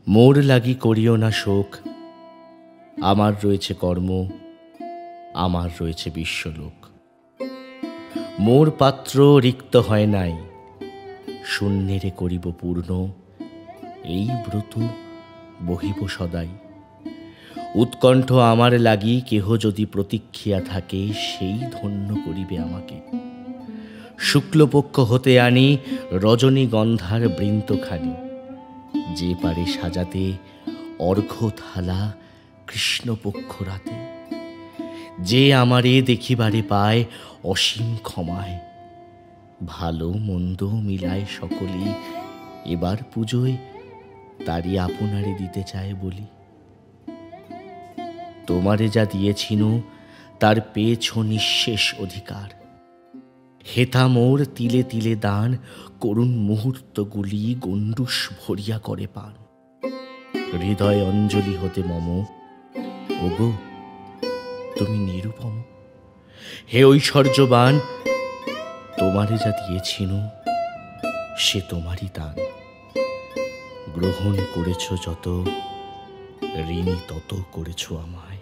মোর লাগি করিও না শোক, আমার রয়েছে কর্ম, আমার রয়েছে বিশ্বলোক। মোর পাত্র রিক্ত হয় নাই, শূন্যেরে করিব পূর্ণ, এই ব্রত বহিব সদাই। উৎকণ্ঠ আমার লাগি কেহ যদি প্রতীক্ষিয়া থাকে, সেই ধন্য করিবে আমাকে। শুক্লপক্ষ হতে আনি রজনীগন্ধার বৃন্তখানি, যে পারে সাজাতে অর্ঘ্য থালা কৃষ্ণপক্ষ রাতে। যে আমারে দেখিবারে পায় অসীম ক্ষমায়, ভালো মন্দ মিলায় সকলেই এবার পুজোয় তারই আপনারে দিতে চায় বলি। তোমারে যা দিয়েছিনু তার পেয়েছ নিঃশেষ অধিকার। হেথা মোর তিলে তিলে দান, করুণ মুহূর্তগুলি গণ্ডূষ ভরিয়া করে পান। হৃদয় অঞ্জলি হতে মম, ওগো তুমি নিরুপম। হে ঐশ্বর্যবান, তোমারে যা দিয়েছিনু সে তোমারই দান। গ্রহণ করেছ যত, ঋণী তত করেছ আমায়।